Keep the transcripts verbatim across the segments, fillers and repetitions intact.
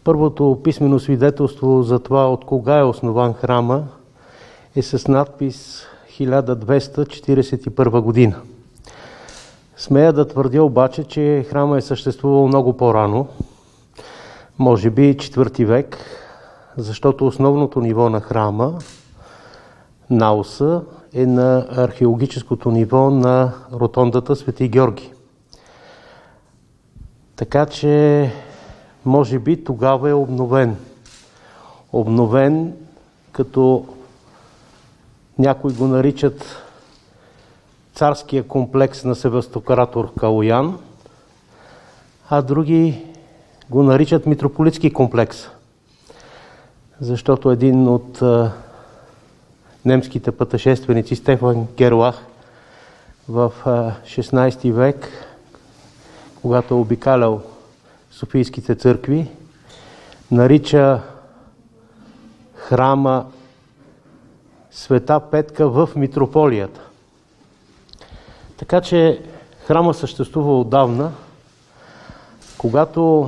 Първото писмено свидетелство за това от кога е основан храма е с надпис хиляда двеста четиридесет и първа година. Смея да твърдя обаче, че храма е съществувал много по-рано, може би четвърти век, защото основното ниво на храма, наоса, е на археологическото ниво на ротондата Свети Георги. Така че, може би тогава е обновен. Обновен, като някои го наричат царския комплекс на Севастократор Калоян, а други го наричат митрополитски комплекс, защото един от а, немските пътешественици Стефан Герлах в а, шестнадесети век, когато е обикалял софийските църкви, нарича храма Света Петка в митрополията. Така че храма съществува отдавна. Когато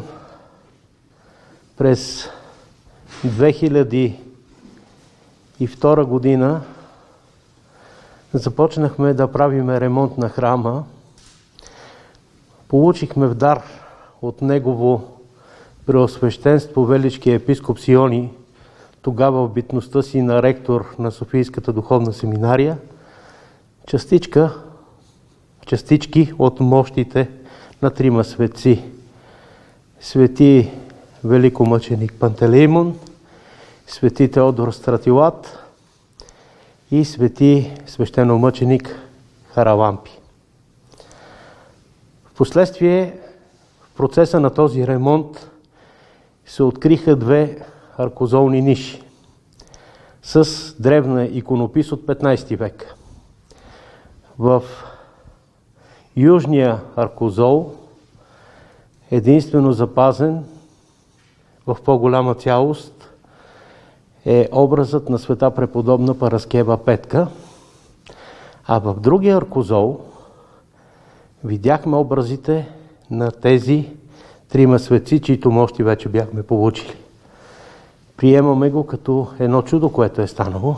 през две хиляди и втора година започнахме да правиме ремонт на храма, получихме в дар от негово преосвещенство величкия епископ Сиони, тогава в битността си на ректор на Софийската духовна семинария, частичка, частички от мощите на трима светци. Свети великомъченик Пантелеймон, свети Теодор Стратилат и свети свещеномъченик Харалампи. Впоследствие в процеса на този ремонт се откриха две аркозолни ниши с древна иконопис от петнадесети век. В южния аркозол, единствено запазен в по-голяма цялост, е образът на света преподобна Параскева Петка, а в другия аркозол видяхме образите на тези трима светци, чието мощи вече бяхме получили. Приемаме го като едно чудо, което е станало.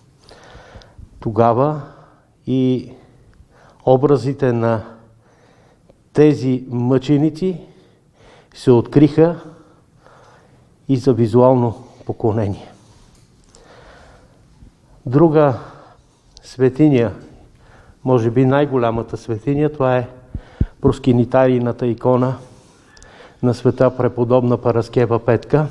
Тогава и образите на тези мъченици се откриха и за визуално поклонение. Друга светиня, може би най-голямата светиня, това е проскинитарийната икона на света преподобна Параскева Петка,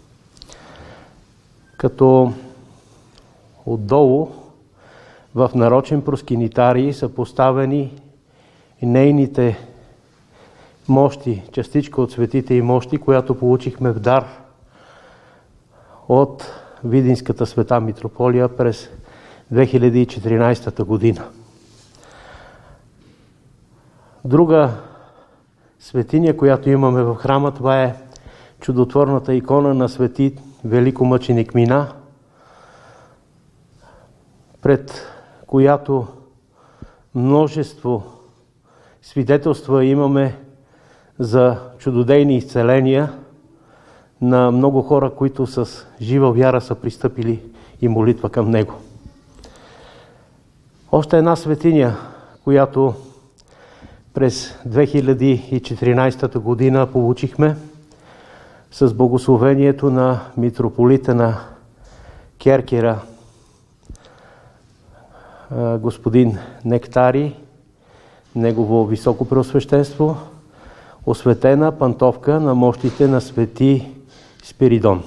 като отдолу в нарочен проскинитарий са поставени нейните мощи, частичка от светите и мощи, която получихме в дар от Видинската света митрополия през две хиляди и четиринадесета година. Друга светиня, която имаме в храма, това е чудотворната икона на свети великомъченик Мина, пред която множество свидетелства имаме за чудодейни изцеления на много хора, които с жива вяра са пристъпили и молитва към него. Още една светиня, която през две хиляди и четиринадесета година получихме с благословението на митрополита на Керкера, господин Нектари, негово високо преосвещенство, осветена пантовка на мощите на свети Спиридон.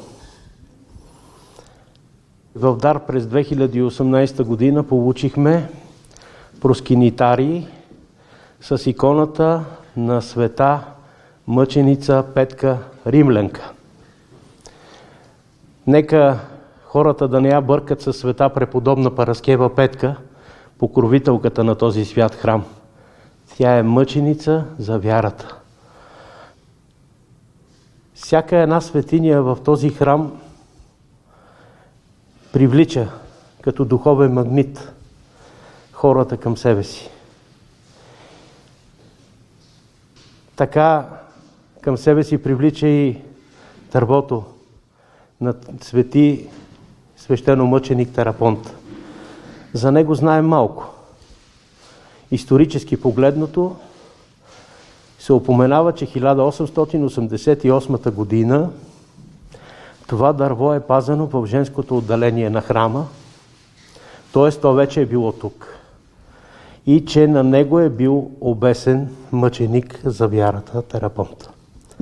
В дар през две хиляди и осемнадесета година получихме проскинитарий с иконата на света мъченица Петка Римлянка. Нека хората да не я бъркат със света преподобна Параскева Петка, покровителката на този свят храм. Тя е мъченица за вярата. Всяка една светиня в този храм привлича като духовен магнит хората към себе си. Така към себе си привлича и дървото на свети свещеномъченик Тарапонт. За него знаем малко. Исторически погледнато се упоменава, че хиляда осемстотин осемдесет и осма година това дърво е пазено в женското отделение на храма, т.е. то вече е било тук. И че на него е бил обесен мъченик за вярата Тарапонт.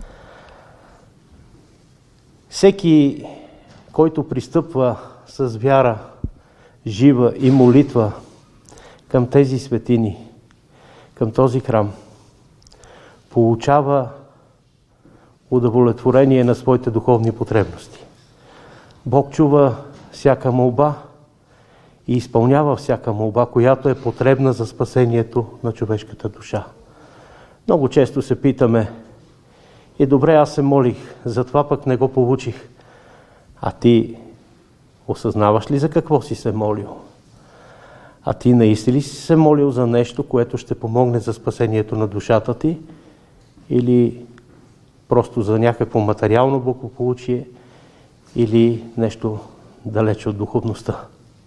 Всеки, който пристъпва с вяра, жива и молитва към тези светини, към този храм, получава удовлетворение на своите духовни потребности. Бог чува всяка молба и изпълнява всяка молба, която е потребна за спасението на човешката душа. Много често се питаме: е, добре, аз се молих, затова пък не го получих. А ти осъзнаваш ли за какво си се молил? А ти наистина ли си се молил за нещо, което ще помогне за спасението на душата ти? Или просто за някакво материално благополучие? Или нещо далече от духовността?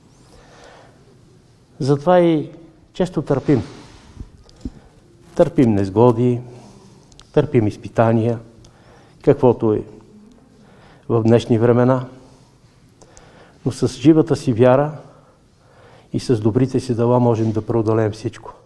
Затова и често търпим. Търпим незгоди, търпим изпитания, каквото е в днешни времена. Но с живата си вяра и с добрите си дела можем да преодолеем всичко.